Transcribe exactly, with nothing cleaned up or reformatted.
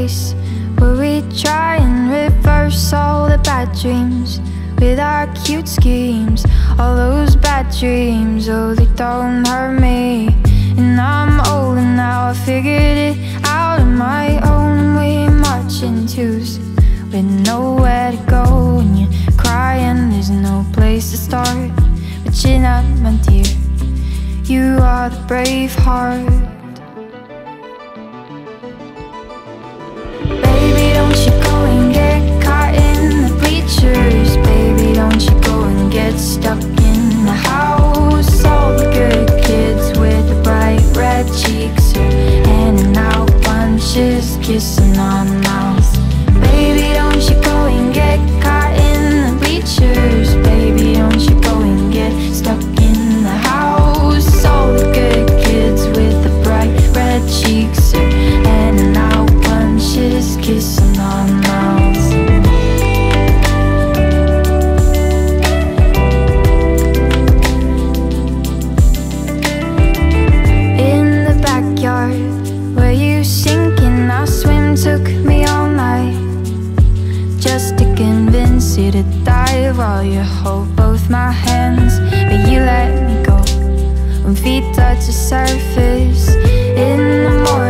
place where we try and reverse all the bad dreams with our cute schemes. All those bad dreams, oh, they don't hurt me. And I'm older now, I figured it out on my own. We march in twos with nowhere to go. When you're crying, there's no place to start. But you're not, my dear, you are the brave heart. Baby, don't you go and get caught in the bleachers. Baby, don't you go and get stuck in the house. All the good kids with the bright red cheeks are handing out bunches, kissing on the mouth. Baby, don't you go and get caught in the bleachers. Baby, don't you go and get stuck in the house. All the good kids with the bright red cheeks are handing out bunches, kissing on the mouth. In the backyard where you sink and I swim, took me all night just to convince you to dive while you hold both my hands. But you let me go when feet touch the surface. In the morning